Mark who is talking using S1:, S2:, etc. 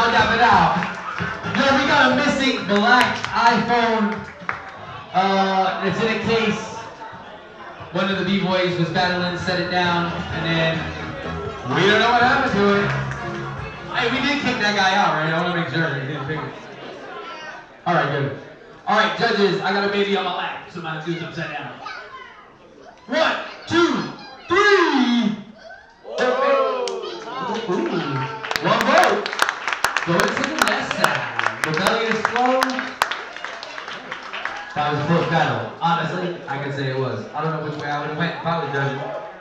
S1: tap it out. Yo, we got a missing black iPhone. It's in a case. One of the B-boys was battling, set it down, and then we don't know what happened to it. Hey, we did kick that guy out, right? I want to make sure he didn't pick it. All right, good. All right, judges, I got a baby on my lap, so my dude's upside down. 1, 2, 3. Ooh. 1 vote. Going to the left side. Rebellious flow. That was a close battle. Honestly, I can say it was. I don't know which way I would have went if I was judging.